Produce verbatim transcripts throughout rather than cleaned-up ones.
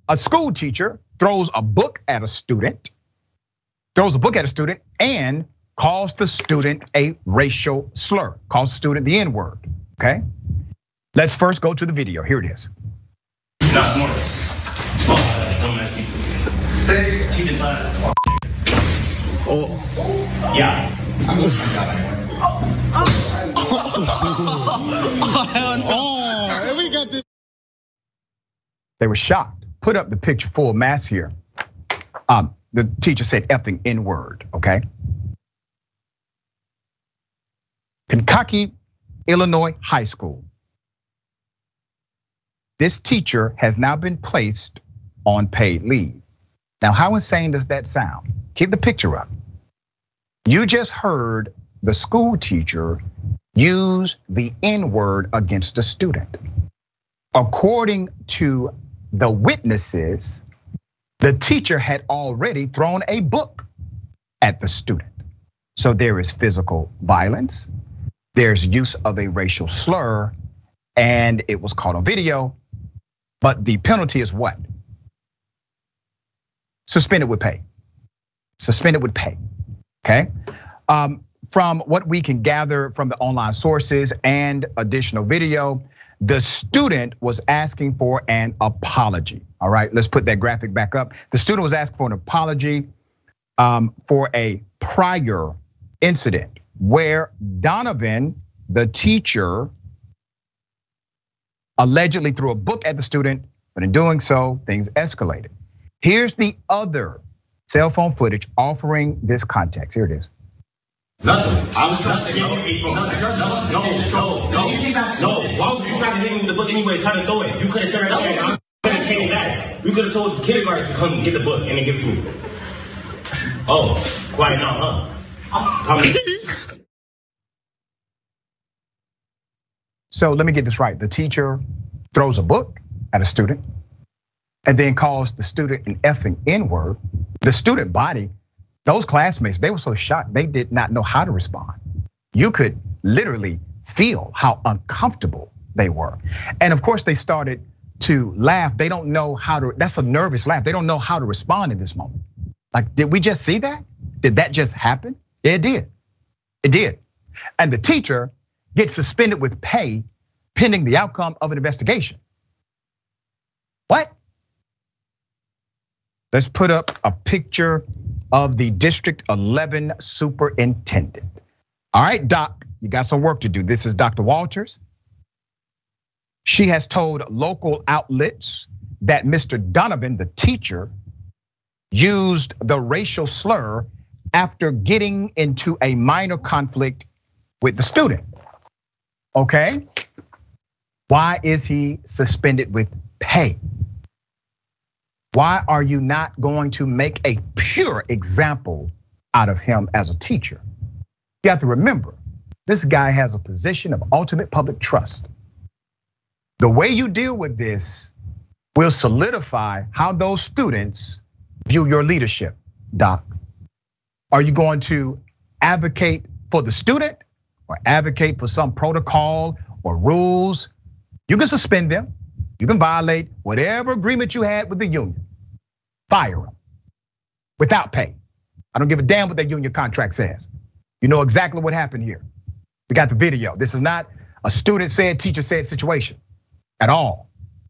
a school teacher throws a book at a student, throws a book at a student and calls the student a racial slur, calls the student the N-word, okay? Let's first go to the video, here it is. Not smart. Oh, dumbass teacher. Teaching time. Oh. Yeah. Oh, and we got this. They were shocked. Put up the picture full mass here. Um, the teacher said effing N-word, okay? Kankakee, Illinois High School. This teacher has now been placed on paid leave. Now, how insane does that sound? Keep the picture up. You just heard the school teacher use the N-word against a student. According to the witnesses, the teacher had already thrown a book at the student. So there is physical violence, there's use of a racial slur, and it was caught on video. But the penalty is what? Suspended with pay. Suspended with pay, okay? Um, from what we can gather from the online sources and additional video, the student was asking for an apology. All right, let's put that graphic back up. The student was asking for an apology for a prior incident where Donovan, the teacher, allegedly threw a book at the student, but in doing so, things escalated. Here's the other cell phone footage offering this context. Here it is. Nothing. I was trying to get you. No, no, no, no, no. Why would you try to hit me with the book anyway? Try to throw it. You could have said it right there. You could have came back. You could have told the kindergarten to come get the book and then give it to me. Oh, quiet now, huh? So let me get this right. The teacher throws a book at a student and then calls the student an effing N-word. The student body, those classmates, they were so shocked, they did not know how to respond. You could literally feel how uncomfortable they were. And of course, they started to laugh. They don't know how to, that's a nervous laugh. They don't know how to respond in this moment. Like, did we just see that? Did that just happen? Yeah, it did. It did. And the teacher gets suspended with pay pending the outcome of an investigation. What? Let's put up a picture of the District eleven superintendent. All right, Doc, you got some work to do. This is Doctor Walters. She has told local outlets that Mister Donovan, the teacher, used the racial slur after getting into a minor conflict with the student. Okay, why is he suspended with pay? Why are you not going to make a pure example out of him as a teacher? You have to remember, this guy has a position of ultimate public trust. The way you deal with this will solidify how those students view your leadership, Doc. Are you going to advocate for the student or advocate for some protocol or rules? You can suspend them. You can violate whatever agreement you had with the union. Fire them without pay. I don't give a damn what that union contract says. You know exactly what happened here. We got the video. This is not a student said, teacher said situation at all.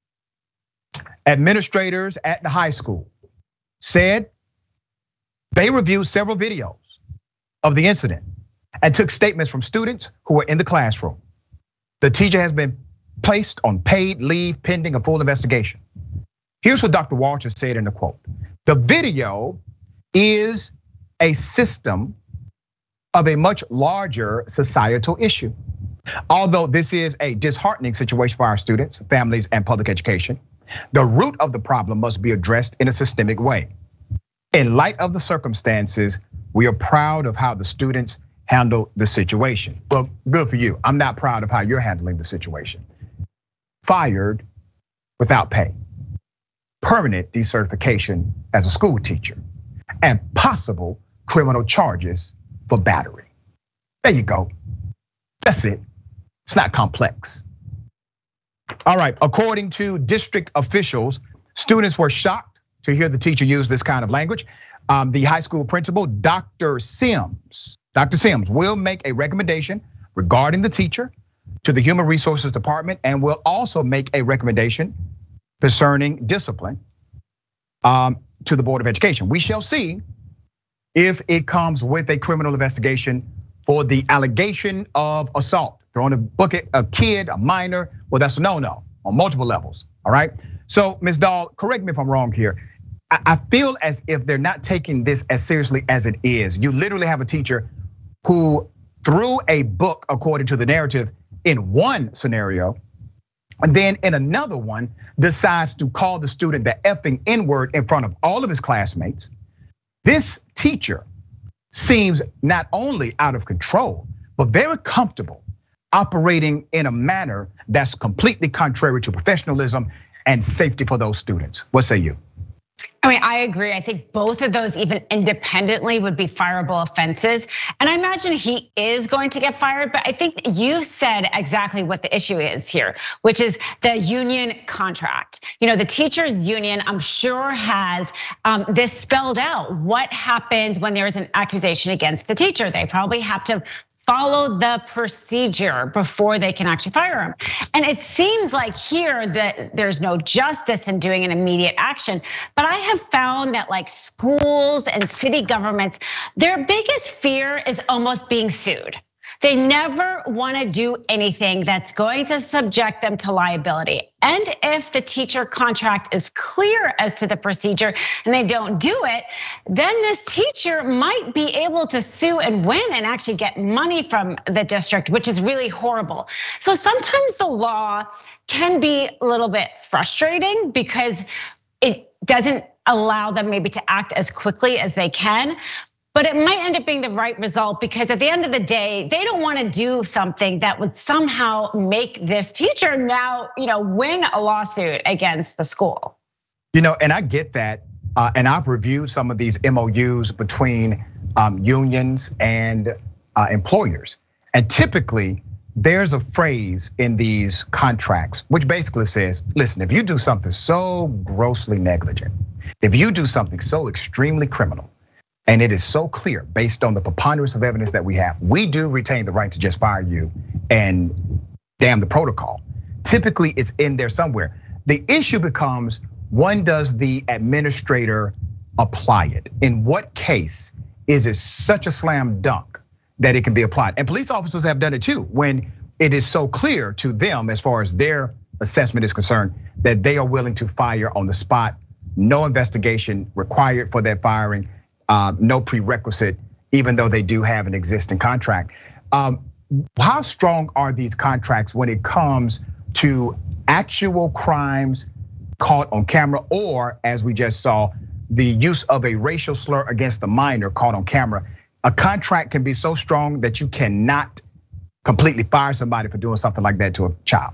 Administrators at the high school said they reviewed several videos of the incident and took statements from students who were in the classroom. The teacher has been placed on paid leave pending a full investigation. Here's what Doctor Walters said in the quote. The video is a system of a much larger societal issue. Although this is a disheartening situation for our students, families, and public education, the root of the problem must be addressed in a systemic way. In light of the circumstances, we are proud of how the students handle the situation. Well, good for you. I'm not proud of how you're handling the situation. Fired without pay, permanent decertification as a school teacher, and possible criminal charges for battery. There you go. That's it. It's not complex. All right, according to district officials, Students were shocked to hear the teacher use this kind of language. Um, the high school principal, Doctor Sims, Doctor Sims will make a recommendation regarding the teacher to the Human Resources Department and will also make a recommendation concerning discipline um, to the Board of Education. We shall see if it comes with a criminal investigation for the allegation of assault. Throwing a bucket, a kid, a minor, well, that's a no-no on multiple levels, all right? So, Miz Dahl, correct me if I'm wrong here. I feel as if they're not taking this as seriously as it is. You literally have a teacher who threw a book, according to the narrative, in one scenario, and then in another one decides to call the student the effing N-word in front of all of his classmates. This teacher seems not only out of control, but very comfortable operating in a manner that's completely contrary to professionalism and safety for those students. What say you? I mean, I agree. I think both of those, even independently, would be fireable offenses. And I imagine he is going to get fired, but I think you said exactly what the issue is here, which is the union contract. You know, the teachers union, I'm sure, has this spelled out. What happens when there is an accusation against the teacher? They probably have to follow the procedure before they can actually fire him. And it seems like here that there's no justice in doing an immediate action. But I have found that like schools and city governments, their biggest fear is almost being sued. They never want to do anything that's going to subject them to liability. And if the teacher contract is clear as to the procedure and they don't do it, then this teacher might be able to sue and win and actually get money from the district, which is really horrible. So sometimes the law can be a little bit frustrating because it doesn't allow them maybe to act as quickly as they can. But it might end up being the right result because at the end of the day, they don't want to do something that would somehow make this teacher now, you know, win a lawsuit against the school. You know, and I get that, and I've reviewed some of these M O Us between unions and employers. And typically, there's a phrase in these contracts which basically says, listen, if you do something so grossly negligent, if you do something so extremely criminal, and it is so clear based on the preponderance of evidence that we have, we do retain the right to just fire you and damn the protocol. Typically it's in there somewhere. The issue becomes, when does the administrator apply it? In what case is it such a slam dunk that it can be applied? And police officers have done it too, when it is so clear to them as far as their assessment is concerned that they are willing to fire on the spot, no investigation required for that firing. No prerequisite, even though they do have an existing contract. How strong are these contracts when it comes to actual crimes caught on camera, or as we just saw, the use of a racial slur against a minor caught on camera? A contract can be so strong that you cannot completely fire somebody for doing something like that to a child.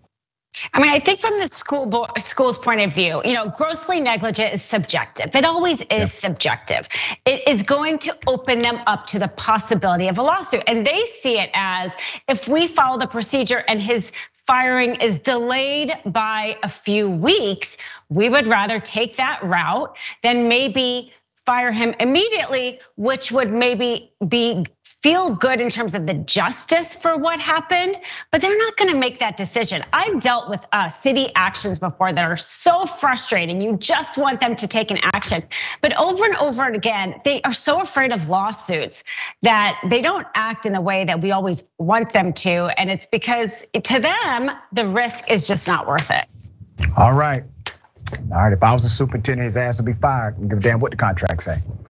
I mean, I think from the school school's point of view, you know, grossly negligent is subjective. It always is yeah. subjective. It is going to open them up to the possibility of a lawsuit. And they see it as, if we follow the procedure and his firing is delayed by a few weeks, we would rather take that route than maybe fire him immediately, which would maybe be feel good in terms of the justice for what happened, but they're not gonna make that decision. I've dealt with city actions before that are so frustrating. You just want them to take an action. But over and over again, they are so afraid of lawsuits that they don't act in the way that we always want them to. And it's because to them, the risk is just not worth it. All right. All right, if I was a superintendent, his ass would be fired. I don't give a damn what the contract say.